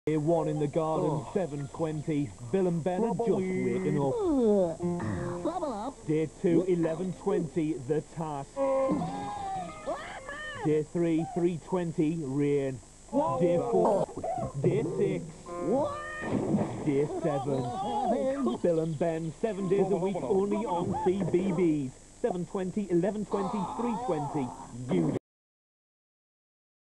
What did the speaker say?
Day 1 in the garden, 7:20. Bill and Ben are just waking up. Day 2, 11:20. The task. Day 3, 3:20. Rain. Day 4. Day 6. Day 7. Bill and Ben, 7 days a week, only on CBeebies. 7:20, 11:20, 3:20. You